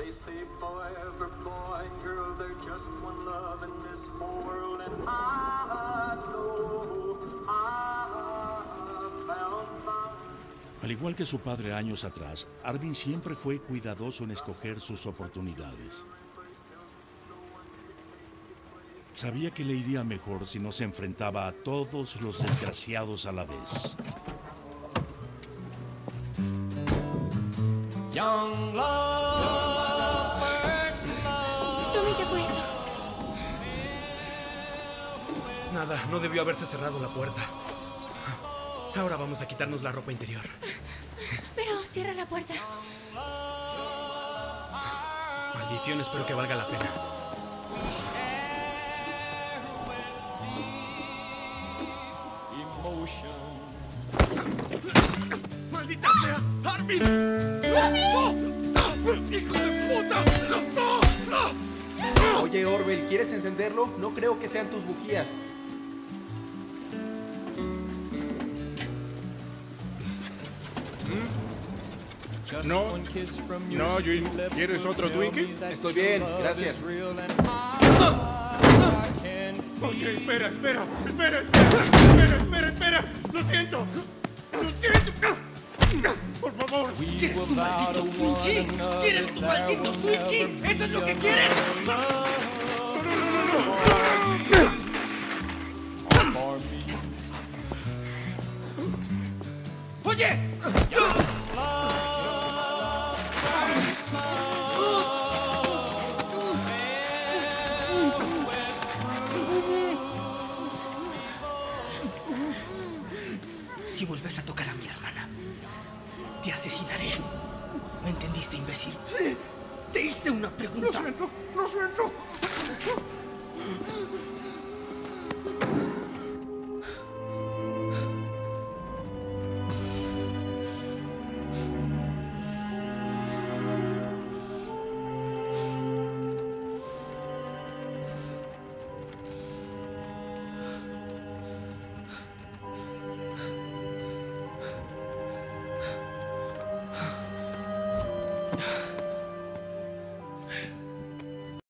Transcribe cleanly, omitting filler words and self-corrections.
Al igual que su padre años atrás, Arvin siempre fue cuidadoso en escoger sus oportunidades. Sabía que le iría mejor si no se enfrentaba a todos los desgraciados a la vez. Tommy, ¿qué fue eso? Nada, no debió haberse cerrado la puerta. Ahora vamos a quitarnos la ropa interior. Pero cierra la puerta. Maldición, espero que valga la pena. ¡Maldita sea! ¡Arvin! ¡Hijo de puta! ¡No! Oye, Orwell, ¿quieres encenderlo? No creo que sean tus bujías. No, ¿quieres otro Twinkie? Estoy bien, gracias. Ok, espera. Lo siento. Por favor. ¿Quieres tu maldito Twinkie? ¿Quieres tu maldito Twinkie? ¿Eso es lo que quieres? No. ¡Oye! Si vuelves a tocar a mi hermana, te asesinaré. ¿Me entendiste, imbécil? Sí. Te hice una pregunta. Lo siento.